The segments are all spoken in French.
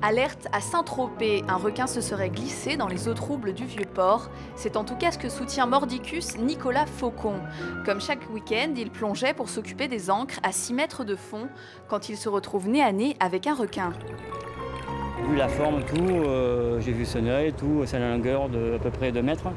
Alerte à Saint-Tropez, un requin se serait glissé dans les eaux troubles du Vieux-Port. C'est en tout cas ce que soutient Mordicus Nicolas Faucon. Comme chaque week-end, il plongeait pour s'occuper des ancres à 6 mètres de fond quand il se retrouve nez à nez avec un requin. Vu la forme, tout, j'ai vu son œil, tout, sa longueur de à peu près 2 mètres.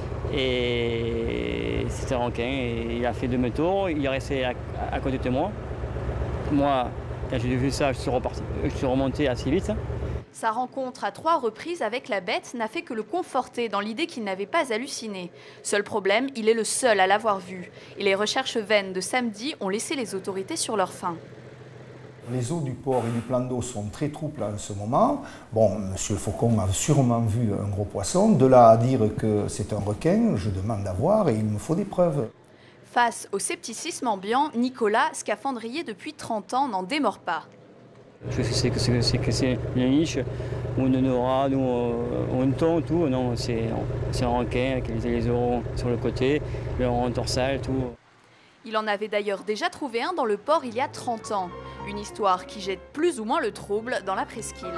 Et c'était un requin, et il a fait demi-tour, il est resté à côté de moi. Moi, quand j'ai vu ça, je suis remonté assez vite. Sa rencontre à 3 reprises avec la bête n'a fait que le conforter dans l'idée qu'il n'avait pas halluciné. Seul problème, il est le seul à l'avoir vu. Et les recherches vaines de samedi ont laissé les autorités sur leur faim. Les eaux du port et du plan d'eau sont très troubles en ce moment. Bon, M. Faucon a sûrement vu un gros poisson. De là à dire que c'est un requin, je demande à voir et il me faut des preuves. Face au scepticisme ambiant, Nicolas, scaphandrier depuis 30 ans, n'en démord pas. Je sais que c'est une niche, ou une dorade, ou un thon, tout. Non, c'est un requin avec les oraux sur le côté, le rond dorsal, tout. Il en avait d'ailleurs déjà trouvé un dans le port il y a 30 ans. Une histoire qui jette plus ou moins le trouble dans la presqu'île.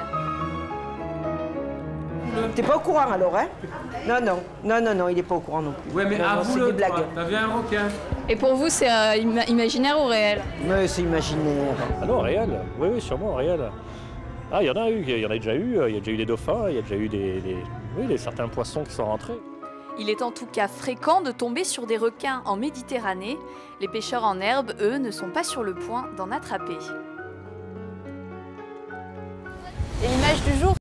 T'es pas au courant alors, hein? Non, il est pas au courant non plus. Ouais, mais non, avoue c'est le des blagues. t'as vu un requin. Et pour vous, c'est imaginaire ou réel? Mais c'est imaginaire. Ah non, réel. Oui, sûrement, réel. Ah, il y en a eu, il y en a déjà eu. Il y a déjà eu des dauphins, il y a déjà eu certains poissons qui sont rentrés. Il est en tout cas fréquent de tomber sur des requins en Méditerranée. Les pêcheurs en herbe, eux, ne sont pas sur le point d'en attraper. Et l'image du jour